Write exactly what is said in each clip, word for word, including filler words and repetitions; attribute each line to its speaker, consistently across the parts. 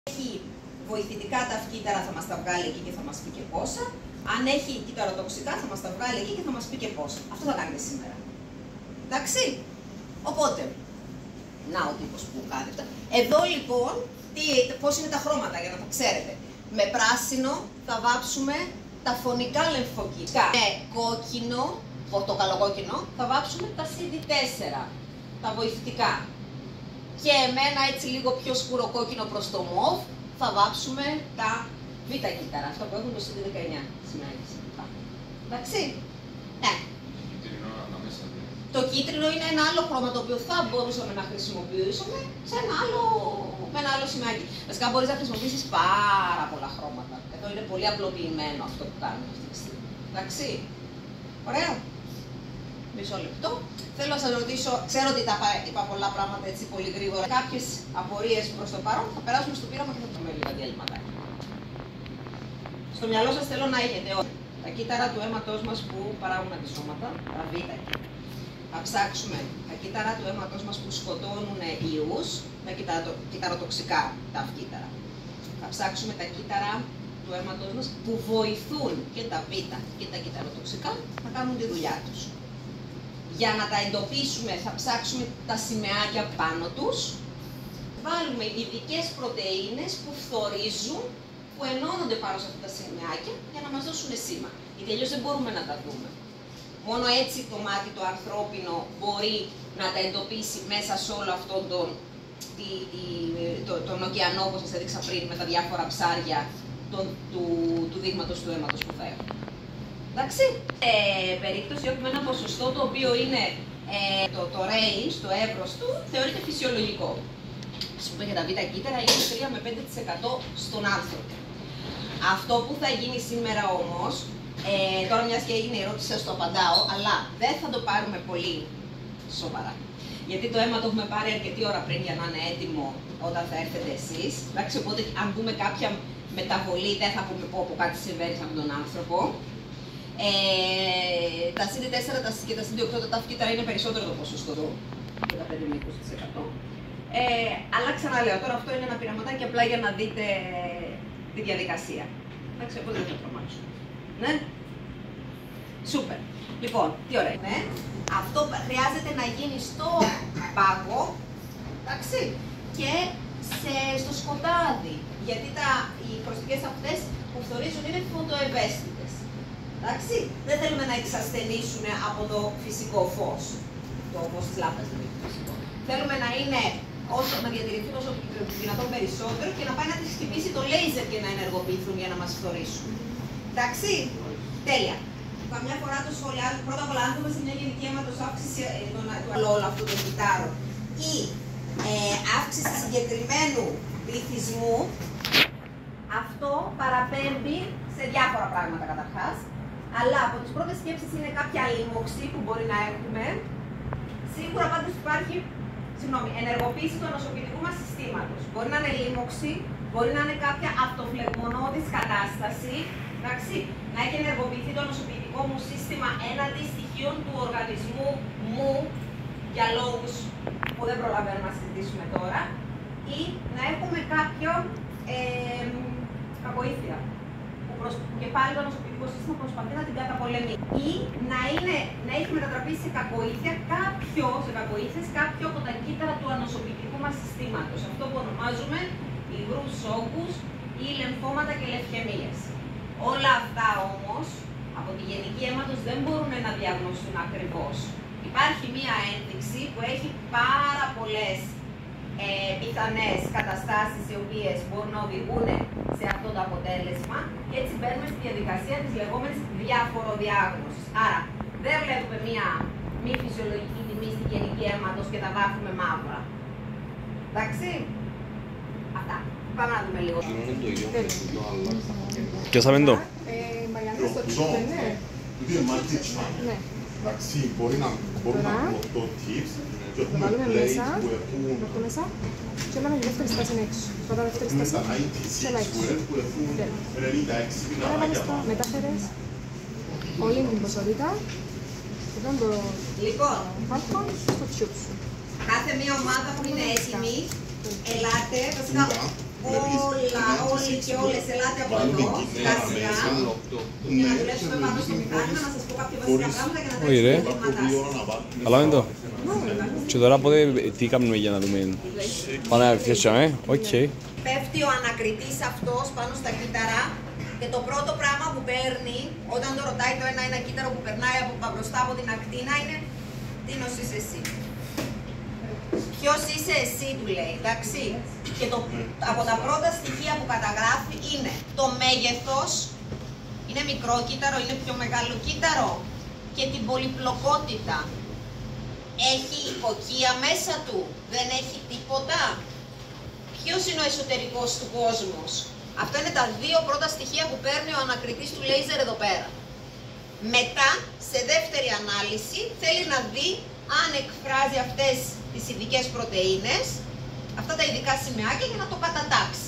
Speaker 1: έχει βοηθητικά ταυκύτταρα θα μας τα βγάλει εκεί και θα μας πει και πόσα. Αν έχει κυταροτοξικά θα μας τα βγάλει εκεί και θα μας πει και πόσα. Αυτό θα κάνετε σήμερα. Εντάξει. Οπότε, να ο τύπος που κάθεται. Εδώ λοιπόν, τι, πώς είναι τα χρώματα για να τα ξέρετε. Με πράσινο θα βάψουμε τα φωνικά λεμφοκυτικά. Με κόκκινο, πορτοκαλοκόκκινο, θα βάψουμε τα σι ντι τέσσερα, τα βοηθητικά. Και με ένα έτσι λίγο πιο σκούρο κόκκινο προς το μοβ, θα βάψουμε τα β' κύτταρα, αυτά που έχουν το σι ντι δεκαεννιά. Εντάξει. Ναι. Το κίτρινο είναι ένα άλλο χρώμα το οποίο θα μπορούσαμε να χρησιμοποιήσουμε σε ένα άλλο, με ένα άλλο σημάκι. Βασικά μπορείς να χρησιμοποιήσεις πάρα πολλά χρώματα. Εδώ είναι πολύ απλοποιημένο αυτό που κάνουμε αυτή τη στιγμή. Εντάξει. Ωραία. Μισό λεπτό. Θέλω να σας ρωτήσω, ξέρω ότι τα είπα πολλά πράγματα έτσι πολύ γρήγορα. Κάποιες απορίες προς το παρόν, θα περάσουμε στο πείραμα και θα πούμε λίγα διαλύματα. Στο μυαλό σας θέλω να έχετε όλα τα κύτταρα του αίματός μας που παράγουν αντισώματα, τα β' κύτταρα. Θα ψάξουμε τα κύτταρα του αίματος μας που σκοτώνουν ιούς, τα κυταροτοξικά, τα κύτταρα. Θα ψάξουμε τα κύτταρα του αίματος μας που βοηθούν και τα β' και τα κυταροτοξικά να κάνουν τη δουλειά τους. Για να τα εντοπίσουμε θα ψάξουμε τα σημαίακια πάνω τους. Βάλουμε ειδικές πρωτεΐνες που φθορίζουν, που ενώνονται πάνω σε αυτά τα σημαίακια για να μας δώσουν σήμα. Γιατί αλλιώς δεν μπορούμε να τα δούμε. Μόνο έτσι το μάτι το ανθρώπινο μπορεί να τα εντοπίσει μέσα σε όλο αυτόν τον, τη, τη, το, τον ωκεανό, όπως σας έδειξα πριν, με τα διάφορα ψάρια τον, του, του δείγματος του αίματος που θα έχουμε. Εντάξει. Ε, περίπτωση όπου με ένα ποσοστό το οποίο είναι ε, το, το range, το εύρος του, θεωρείται φυσιολογικό. Ας πούμε για τα β' κύτταρα είναι τρία με πέντε τοις εκατό στον άνθρωπο. Αυτό που θα γίνει σήμερα όμως, ε, τώρα μιας και έγινε η ερώτηση σας το απαντάω, αλλά δεν θα το πάρουμε πολύ σοβαρά. Γιατί το αίμα το έχουμε πάρει αρκετή ώρα πριν για να είναι έτοιμο όταν θα έρθετε εσείς. Εντάξει, οπότε αν δούμε κάποια μεταβολή δεν θα πούμε πω, πω κάτι συμβαίνει από τον άνθρωπο. Ε, τα σι ντι τέσσερα και τα σι ντι οκτώ, τα ταυκύτταρα είναι περισσότερο το ποσοστό του, δεκαπέντε με είκοσι τοις εκατό. Ε, αλλά ξαναλέω, τώρα αυτό είναι ένα πειραματάκι απλά για να δείτε τη διαδικασία. Εντάξει, οπότε δεν θα τρομάξω. Ναι. Σούπερ. Λοιπόν, τι ωραία. Ναι. Αυτό χρειάζεται να γίνει στο πάγο, εντάξει, και σε, στο σκοτάδι. Γιατί τα, οι προστικές αυτές που φθορίζουν είναι φωτοευαίσθητες. Εντάξει, δεν θέλουμε να εξασθενήσουν από το φυσικό φως. Το φως της λάμπας δηλαδή φυσικό. Θέλουμε να είναι όσο, να διατηρηθούν όσο δυνατόν περισσότερο και να πάει να τις χτυπήσει το λέιζερ και να ενεργοποιηθούν για να μας φθορίσουν. Εντάξει, τέλεια. Καμιά φορά το σχολιάζω, πρώτα απ' όλα αν δούμε σε μια γενική αίματος αύξηση του όλου αυτού των κυττάρων ή ε, αύξηση συγκεκριμένου πληθυσμού, αυτό παραπέμπει σε διάφορα πράγματα καταρχάς, αλλά από τις πρώτες σκέψεις είναι κάποια λίμωξη που μπορεί να έχουμε. Σίγουρα πάντως υπάρχει, συγγνώμη, ενεργοποίηση του ανοσοποιητικού μας συστήματος. Μπορεί να είναι λίμωξη, μπορεί να είναι κάποια αυτοφλεγμονώδης κατάσταση, εντάξει, να έχει ενεργοποιηθεί το ανοσοποιητικό μου σύστημα έναντι στοιχείων του οργανισμού μου για λόγους που δεν προλαβαίνουμε να συζητήσουμε τώρα, ή να έχουμε κάποιο ε, κακοήθεια, που, προσ... που και πάλι το ανοσοποιητικό σύστημα προσπαθεί να την καταπολεμεί, ή να, είναι, να έχει μετατραπεί σε κακοήθεια κάποιο, σε κακοήθειες, κάποιο από τα κύτταρα του ανοσοποιητικού μας συστήματος, αυτό που ονομάζουμε υγρούς όγκους ή λεμφώματα και λευκαιμίες. Όλα αυτά όμως από τη γενική αίματος δεν μπορούν να διαγνωστούν ακριβώς. Υπάρχει μία ένδειξη που έχει πάρα πολλές ε, πιθανές καταστάσεις οι οποίες μπορούν να οδηγούν σε αυτό το αποτέλεσμα και έτσι μπαίνουμε στη διαδικασία της λεγόμενης διαφοροδιάγνωσης. Άρα δεν βλέπουμε μία μη φυσιολογική τιμή στη γενική αίματος και τα βάφουμε μαύρα. Εντάξει, αυτά. Πάμε να δούμε λίγο.
Speaker 2: Πιάσαμε το.
Speaker 3: Ναι. Εντάξει, μπορεί να μπορούμε να έχουμε οκτώ tips και έχουμε plate που έχουν...
Speaker 4: μέσα και έμενα η δεύτερη στάση είναι έξω. Τώρα δεύτερη στάση
Speaker 3: τα ενενήντα έξι square που έχουν ενενήντα έξι πινάκια πάνω.
Speaker 4: Μετάφερες όλη την ποσότητα και ήταν το φάλκον στο tube σου.
Speaker 1: Κάθε μία ομάδα που είναι έτοιμη, ελάτε, βασικά όλα, όλοι και όλες, ελάτε από εδώ, σιγά σιγά, για να δουλέψουμε πάνω στο μηχάνημα, να σας πω κάποια βασικά πράγματα και να τρέξουμε τα δείγματά σας.
Speaker 2: Καλά είναι το. Και τώρα πότε, τι κάνουμε για να δούμε. Πάμε να φτιάξουμε, οκ.
Speaker 1: Πέφτει ο ανακριτής αυτός πάνω στα κύτταρα και το πρώτο πράγμα που παίρνει όταν το ρωτάει το ένα, ένα κύτταρο που περνάει από μπροστά από την ακτίνα είναι τι νος είσαι εσύ. Ποιος είσαι εσύ, του λέει, εντάξει. Και το, από τα πρώτα στοιχεία που καταγράφει είναι το μέγεθος, είναι μικρό κύτταρο, είναι πιο μεγάλο κύτταρο, και την πολυπλοκότητα. Έχει υποκεία μέσα του, δεν έχει τίποτα. Ποιος είναι ο εσωτερικός του κόσμος. Αυτά είναι τα δύο πρώτα στοιχεία που παίρνει ο ανακριτής του λέιζερ εδώ πέρα. Μετά, σε δεύτερη ανάλυση, θέλει να δει αν εκφράζει αυτές τις ειδικές πρωτεΐνες, αυτά τα ειδικά σημαίακια, για να το κατατάξει.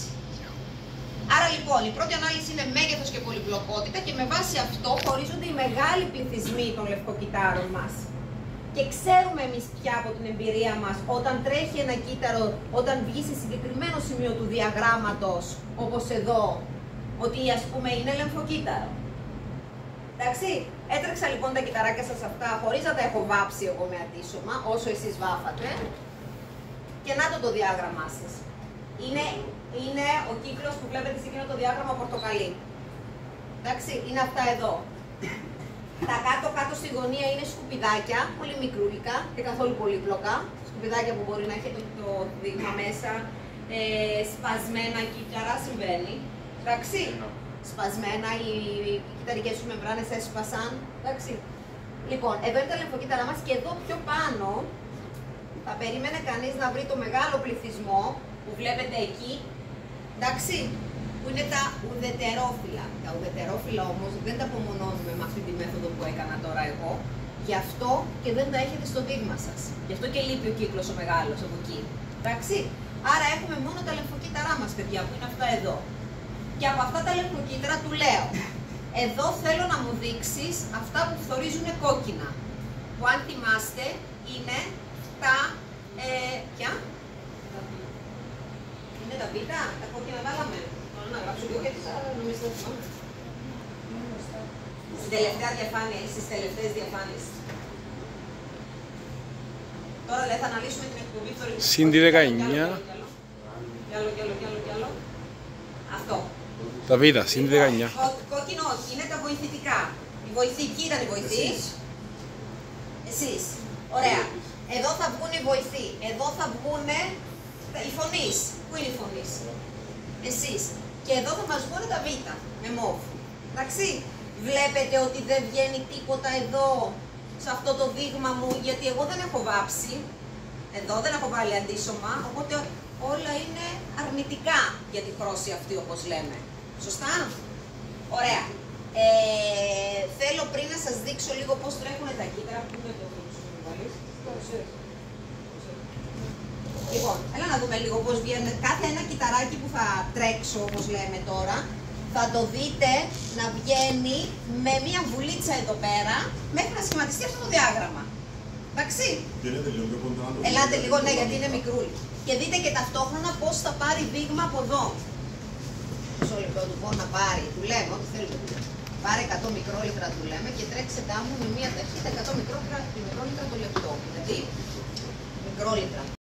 Speaker 1: Άρα λοιπόν, η πρώτη ανάλυση είναι μέγεθος και πολυπλοκότητα και με βάση αυτό χωρίζονται οι μεγάλοι πληθυσμοί των λευκοκυτάρων μας. Και ξέρουμε εμείς πια από την εμπειρία μας, όταν τρέχει ένα κύτταρο, όταν βγει σε συγκεκριμένο σημείο του διαγράμματος, όπως εδώ, ότι ας πούμε είναι λεμφοκύτταρο. Εντάξει, έτρεξα λοιπόν τα κυταράκια σας αυτά, χωρίς να τα έχω βάψει εγώ με αντίσωμα, όσο εσείς βάφατε. Και να το το διάγραμμά σας. Είναι, είναι ο κύκλος που βλέπετε σε εκείνο το διάγραμμα πορτοκαλί. Εντάξει, είναι αυτά εδώ. Τα κάτω-κάτω στη γωνία είναι σκουπιδάκια, πολύ μικρούλικα και καθόλου πολύπλοκα. Σκουπιδάκια που μπορεί να έχει το, το δείγμα μέσα, ε, σπασμένα κύτταρα, συμβαίνει. Εντάξει, σπασμένα, οι, οι κυταρικές σου μεμβράνες έσπασαν. Εντάξει. Λοιπόν, εδώ είναι τα λεμφοκύτταρά μας και εδώ πιο πάνω θα περίμενε κανείς να βρει το μεγάλο πληθυσμό που βλέπετε εκεί. Εντάξει. Που είναι τα ουδετερόφυλλα. Τα ουδετερόφυλλα όμως δεν τα απομονώνουμε με αυτή τη μέθοδο που έκανα τώρα εγώ. Γι' αυτό και δεν τα έχετε στο δείγμα σας. Γι' αυτό και λείπει ο κύκλος ο μεγάλος από εκεί. Εντάξει. Άρα έχουμε μόνο τα λεμφοκύτταρά μας, παιδιά, που είναι αυτά εδώ. Και από αυτά τα λεμφοκύτταρα του λέω, εδώ θέλω να μου δείξεις αυτά που φθορίζουν κόκκινα. Που αν θυμάστε είναι τα... Ε, ποια? Είναι τα β' τα κόκκινα βάλαμε. Να γράψω λίγο γιατί θα νομίζω ότι θυμάμαι. Στην τελευταία διαφάνεια, στις τελευταίες διαφάνειες. Τώρα δεν θα αναλύσουμε την εκπομπή φθορυβού.
Speaker 2: Συν τη δεκαεννιά.
Speaker 1: Κι άλλο, κι άλλο, κι άλλο, κι άλλο. Αυτό.
Speaker 2: Τα β', συν τη δεκαεννιά.
Speaker 1: Κόκκινο όχι, είναι τα βοηθητικά. Η βοηθική ήταν η βοηθή. Εσείς. Ωραία. Εδώ θα βγουν οι βοηθοί. Εδώ θα βγουν οι φωνείς. Πού είναι οι φωνείς? Εσείς. Και εδώ θα μας βγουν τα β, με μοβ. Εντάξει. Βλέπετε ότι δεν βγαίνει τίποτα εδώ, σε αυτό το δείγμα μου, γιατί εγώ δεν έχω βάψει. Εδώ δεν έχω βάλει αντίσωμα, οπότε όλα είναι αρνητικά για τη χρώση αυτή, όπως λέμε. Σωστά? Ωραία. Ε, θέλω πριν να σας δείξω λίγο πώς τρέχουν τα κύτταρα. Πού είναι το Λοιπόν, έλα να δούμε λίγο πώς βγαίνει. Κάθε ένα κυταράκι που θα τρέξω, όπως λέμε τώρα, θα το δείτε να βγαίνει με μία βουλίτσα εδώ πέρα, μέχρι να σχηματιστεί αυτό το διάγραμμα. Εντάξει. Ελάτε λίγο, ναι, γιατί είναι μικρούλι. Και δείτε και ταυτόχρονα πώς θα πάρει δείγμα από εδώ. Μισό λεπτό του πω να πάρει, του λέμε, ό,τι θέλετε. Πάρε εκατό μικρόλιτρα, του λέμε, και τρέξε τα μου με μία ταχύτητα εκατό μικρόλιτρα το λεπτό. Δηλαδή, μικρόλιτρα.